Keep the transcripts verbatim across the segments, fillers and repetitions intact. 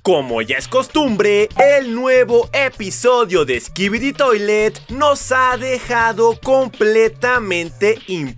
Como ya es costumbre, el nuevo episodio de Skibidi Toilet nos ha dejado completamente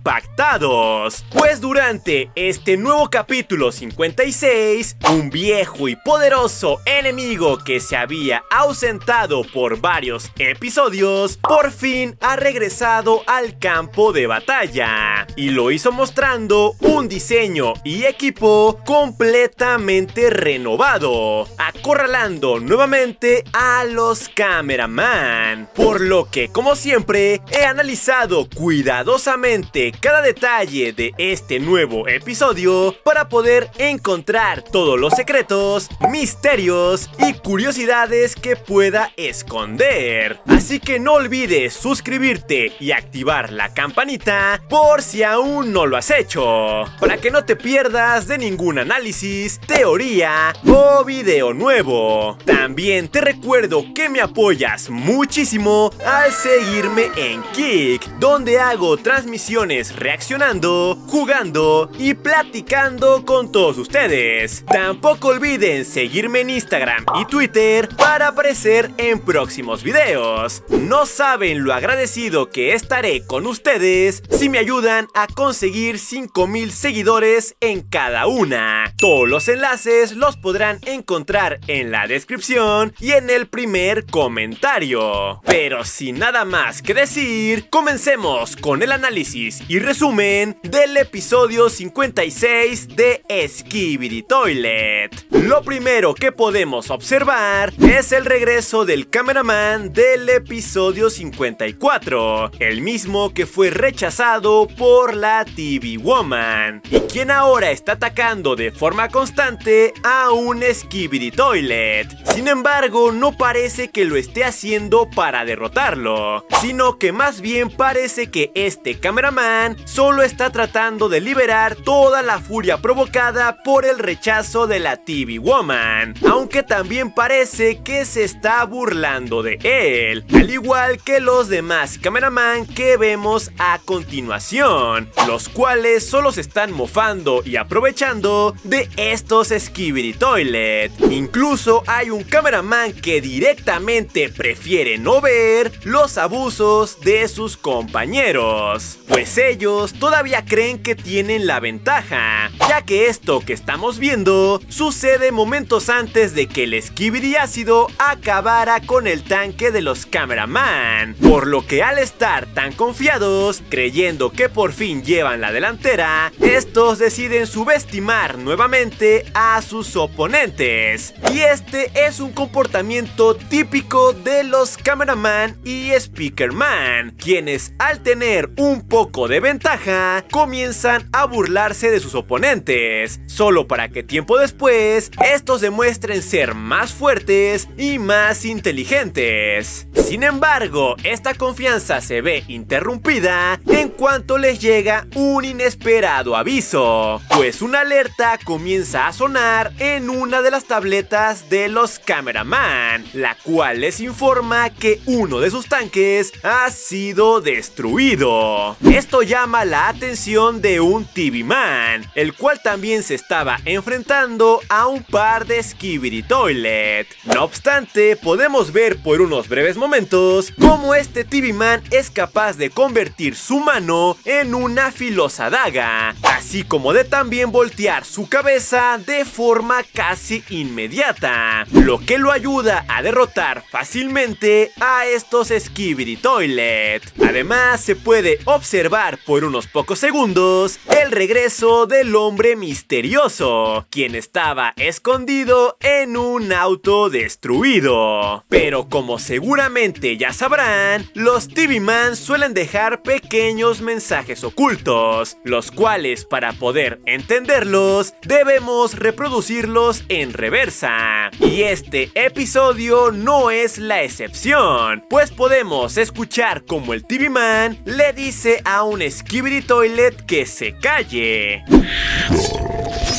impactados. Pues durante este nuevo capítulo cincuenta y seis, un viejo y poderoso enemigo que se había ausentado por varios episodios, por fin ha regresado al campo de batalla. Y lo hizo mostrando un diseño y equipo completamente renovado, acorralando nuevamente a los cameraman. Por lo que, como siempre, he analizado cuidadosamente cada detalle de este nuevo episodio para poder encontrar todos los secretos, misterios y curiosidades que pueda esconder. Así que no olvides suscribirte y activar la campanita por si aún no lo has hecho, para que no te pierdas de ningún análisis, teoría o video nuevo. También te recuerdo que me apoyas muchísimo al seguirme en Kick, donde hago transmisiones reaccionando, jugando y platicando con todos ustedes. Tampoco olviden seguirme en Instagram y Twitter para aparecer en próximos videos. No saben lo agradecido que estaré con ustedes si me ayudan a conseguir cinco mil seguidores en cada una. Todos los enlaces los podrán encontrar en la descripción y en el primer comentario. Pero sin nada más que decir, comencemos con el análisis y resumen del episodio cincuenta y seis de Skibidi Toilet. Lo primero que podemos observar es el regreso del cameraman del episodio cincuenta y cuatro, el mismo que fue rechazado por la T V Woman, y quien ahora está atacando de forma constante a un Skibidi Toilet. Sin embargo, no parece que lo esté haciendo para derrotarlo, sino que más bien parece que este cameraman solo está tratando de liberar toda la furia provocada por el rechazo de la T V Woman, aunque también parece que se está burlando de él, al igual que los demás cameraman que vemos a continuación, los cuales solo se están mofando y aprovechando de estos Skibidi Toilet. Incluso hay un cameraman que directamente prefiere no ver los abusos de sus compañeros, pues ellos todavía creen que tienen la ventaja, ya que esto que estamos viendo sucede momentos antes de que el Skibidi ácido acabara con el tanque de los cameraman, por lo que al estar tan confiados, creyendo que por fin llevan la delantera, estos deciden subestimar nuevamente a sus oponentes. Y este es un comportamiento típico de los cameraman y speakerman, quienes al tener un poco de ventaja comienzan a burlarse de sus oponentes, solo para que tiempo después estos demuestren ser más fuertes y más inteligentes. Sin embargo, esta confianza se ve interrumpida en cuanto les llega un inesperado aviso, pues una alerta comienza a sonar en una de las tabletas de los cameraman, la cual les informa que uno de sus tanques ha sido destruido. Esto llama la atención de un T V Man, el cual también se estaba enfrentando a un par de Skibidi Toilet. No obstante, podemos ver por unos breves momentos cómo este T V Man es capaz de convertir su mano en una filosa daga, así como de también voltear su cabeza de forma casi inmediata, lo que lo ayuda a derrotar fácilmente a estos Skibidi Toilet. Además, se puede observar por unos pocos segundos el regreso del hombre misterioso, quien estaba escondido en un auto destruido. Pero como seguramente ya sabrán, los T V Man suelen dejar pequeños mensajes ocultos, los cuales para poder entenderlos debemos reproducirlos en reversa. Y este episodio no es la excepción, pues podemos escuchar como el T V Man le dice a un Skibidi Toilet que se calle.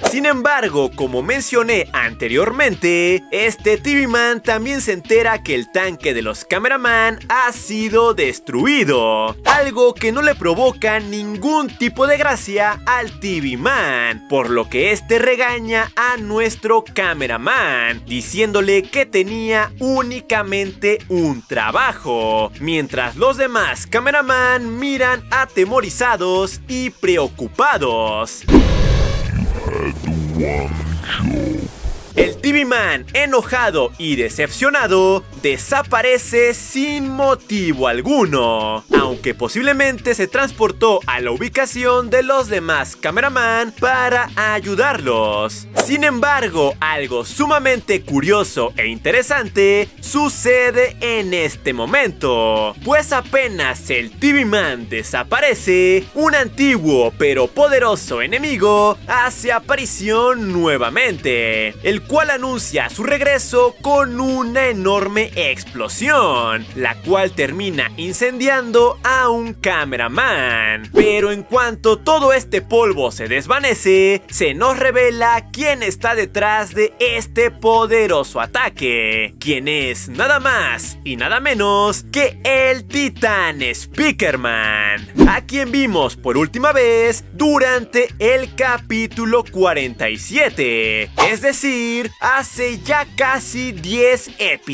Sin embargo, como mencioné anteriormente, este T V Man también se entera que el tanque de los cameraman ha sido destruido, algo que no le provoca ningún tipo de gracia al T V Man, por lo que este regaña a nuestro cameraman, diciéndole que tenía únicamente un trabajo, mientras los demás cameraman miran atemorizados y preocupados. El T V Man, enojado y decepcionado, desaparece sin motivo alguno, aunque posiblemente se transportó a la ubicación de los demás cameraman para ayudarlos. Sin embargo, algo sumamente curioso e interesante sucede en este momento, pues apenas el T V Man desaparece, un antiguo pero poderoso enemigo hace aparición nuevamente, el cual anuncia su regreso con una enorme explosión, la cual termina incendiando a un cameraman. Pero en cuanto todo este polvo se desvanece, se nos revela quién está detrás de este poderoso ataque, quien es nada más y nada menos que el Titán Speakerman, a quien vimos por última vez durante el capítulo cuarenta y siete, es decir, hace ya casi diez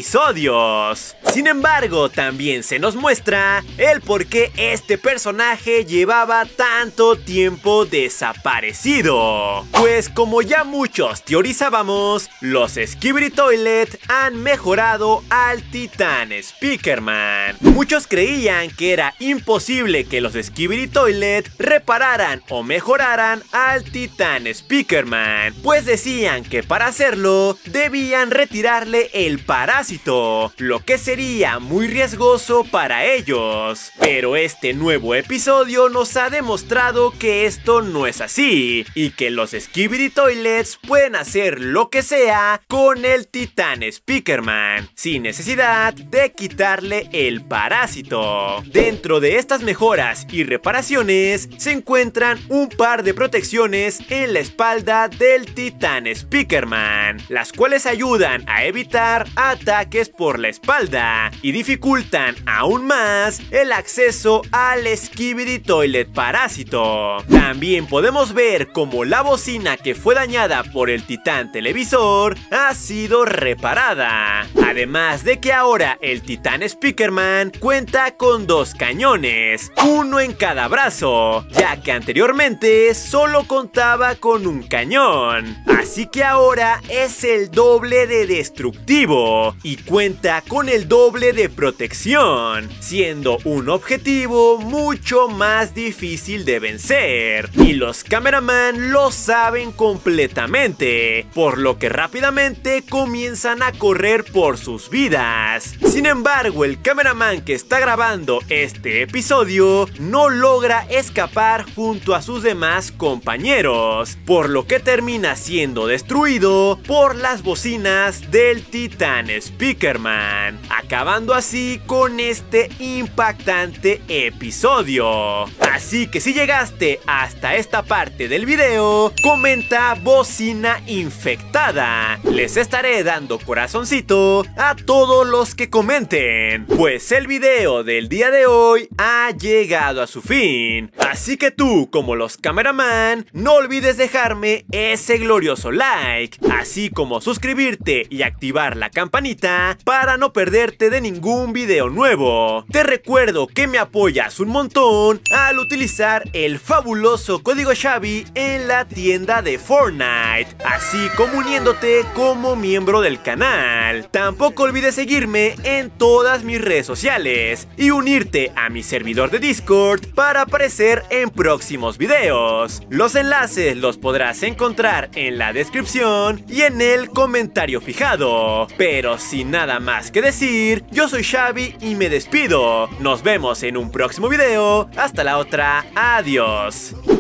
episodios. Sin embargo, también se nos muestra el por qué este personaje llevaba tanto tiempo desaparecido, pues como ya muchos teorizábamos, los Skibidi Toilet han mejorado al Titán Speakerman. Muchos creían que era imposible que los Skibidi Toilet repararan o mejoraran al Titán Speakerman, pues decían que para hacerlo debían retirarle el parásito, lo que sería muy riesgoso para ellos. Pero este nuevo episodio nos ha demostrado que esto no es así, y que los Skibidi Toilets pueden hacer lo que sea con el Titán Speakerman, sin necesidad de quitarle el parásito. Dentro de estas mejoras y reparaciones se encuentran un par de protecciones en la espalda del Titán Speakerman, las cuales ayudan a evitar ataques por la espalda y dificultan aún más el acceso al Skibidi Toilet parásito. También podemos ver cómo la bocina que fue dañada por el Titán Televisor ha sido reparada, además de que ahora el Titán Speakerman cuenta con dos cañones, uno en cada brazo, ya que anteriormente solo contaba con un cañón, así que ahora es el doble de destructivo y cuenta con el doble de protección, siendo un objetivo mucho más difícil de vencer, y los cameraman lo saben completamente, por lo que rápidamente comienzan a correr por sus vidas. Sin embargo, el cameraman que está grabando este episodio no logra escapar junto a sus demás compañeros, por lo que termina siendo destruido por las bocinas del Titán Speakerman, acabando así con este impactante episodio. Así que si llegaste hasta esta parte del video, comenta bocina infectada. Les estaré dando corazoncito a todos los que comenten, pues el video del día de hoy ha llegado a su fin. Así que tú, como los cameraman, no olvides dejarme ese glorioso like, así como suscribirte y activar la campanita para no perderte de ningún video nuevo. Te recuerdo que me apoyas un montón al utilizar el fabuloso código Xavi en la tienda de Fortnite, así como uniéndote como miembro del canal. Tampoco olvides seguirme en todas mis redes sociales y unirte a mi servidor de Discord para aparecer en próximos videos. Los enlaces los podrás encontrar en la descripción y en el comentario fijado. Pero sin nada más que decir, yo soy Xavi y me despido. Nos vemos en un próximo video. Hasta la otra. Adiós.